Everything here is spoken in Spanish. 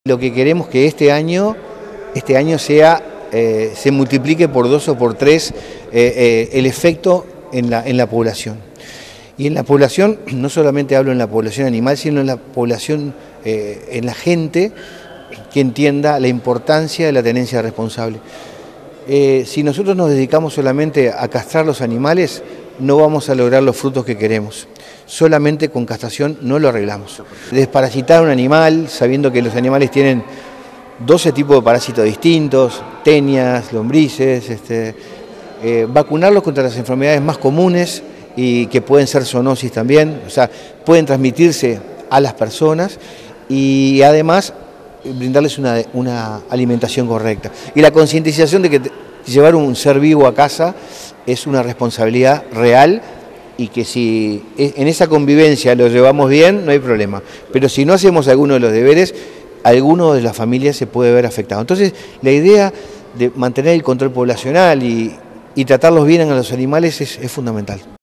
Lo que queremos que este año sea, se multiplique por 2 o por 3 el efecto en la población. Y en la población, no solamente hablo en la población animal, sino en la población, en la gente que entienda la importancia de la tenencia responsable. Si nosotros nos dedicamos solamente a castrar los animales, no vamos a lograr los frutos que queremos. Solamente con castración no lo arreglamos. Desparasitar un animal, sabiendo que los animales tienen 12 tipos de parásitos distintos, tenias, lombrices, vacunarlos contra las enfermedades más comunes y que pueden ser zoonosis también, o sea, pueden transmitirse a las personas y además brindarles una alimentación correcta. Y la concientización de que llevar un ser vivo a casa es una responsabilidad real y que si en esa convivencia lo llevamos bien, no hay problema. Pero si no hacemos alguno de los deberes, alguno de las familias se puede ver afectado. Entonces, la idea de mantener el control poblacional y tratarlos bien a los animales es fundamental.